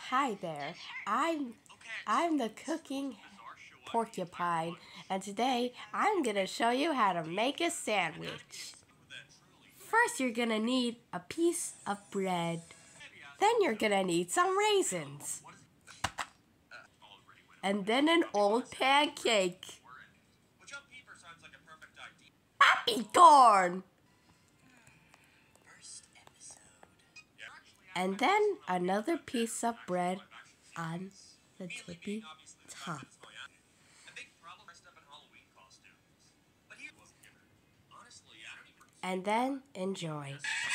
Hi there. I'm the Cooking Porcupine, and today I'm gonna show you how to make a sandwich. First, you're gonna need a piece of bread. Then you're gonna need some raisins. And then an old pancake. Happy corn! And then another piece of bread on the tippy top. And then enjoy.